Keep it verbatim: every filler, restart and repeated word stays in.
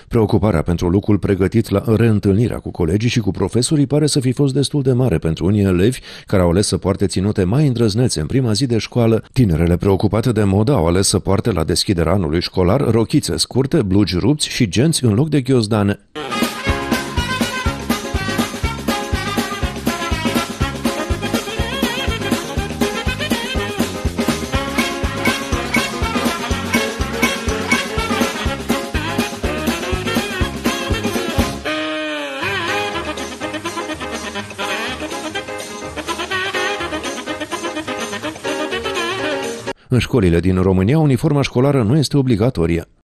Preocuparea pentru lucrul pregătit la reîntâlnirea cu colegii și cu profesorii pare să fi fost destul de mare pentru unii elevi care au ales să poarte ținute mai îndrăznețe în prima zi de școală. Tinerele preocupate de modă au ales să poarte la deschiderea anului școlar rochițe scurte, blugi rupți și genți în loc de ghiozdane. În școlile din România, uniforma școlară nu este obligatorie.